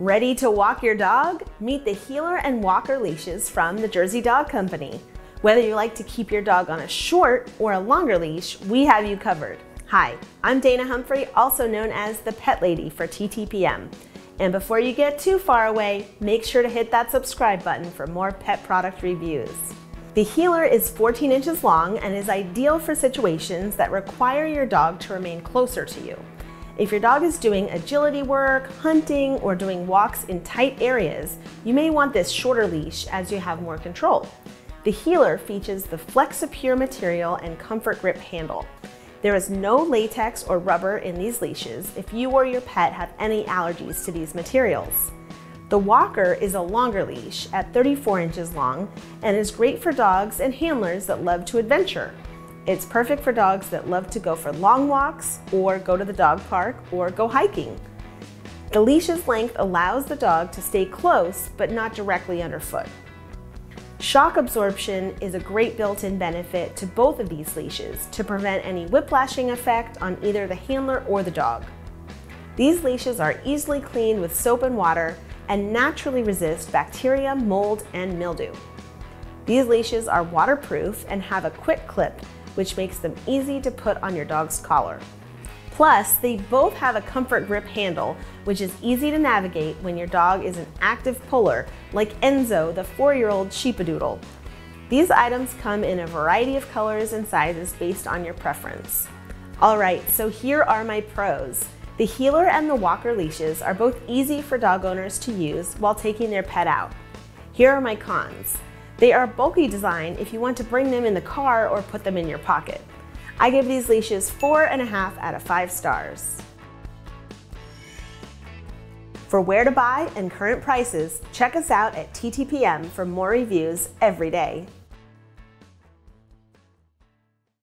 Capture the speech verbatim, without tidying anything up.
Ready to walk your dog? Meet the Heeler and Walker leashes from the Jersey Dog Company. Whether you like to keep your dog on a short or a longer leash, we have you covered. Hi, I'm Dana Humphrey, also known as the Pet Lady for T T P M. And before you get too far away, make sure to hit that subscribe button for more pet product reviews. The Heeler is fourteen inches long and is ideal for situations that require your dog to remain closer to you. If your dog is doing agility work, hunting, or doing walks in tight areas, you may want this shorter leash as you have more control. The Heeler features the Flexipure material and comfort grip handle. There is no latex or rubber in these leashes if you or your pet have any allergies to these materials. The Walker is a longer leash at thirty-four inches long and is great for dogs and handlers that love to adventure. It's perfect for dogs that love to go for long walks or go to the dog park or go hiking. The leash's length allows the dog to stay close but not directly underfoot. Shock absorption is a great built-in benefit to both of these leashes to prevent any whiplashing effect on either the handler or the dog. These leashes are easily cleaned with soap and water and naturally resist bacteria, mold, and mildew. These leashes are waterproof and have a quick clip, which makes them easy to put on your dog's collar. Plus, they both have a comfort grip handle, which is easy to navigate when your dog is an active puller, like Enzo, the four-year-old Sheepadoodle. These items come in a variety of colors and sizes based on your preference. All right, so here are my pros. The Heeler and the Walker leashes are both easy for dog owners to use while taking their pet out. Here are my cons. They are a bulky design if you want to bring them in the car or put them in your pocket. I give these leashes four and a half out of five stars. For where to buy and current prices, check us out at T T P M for more reviews every day.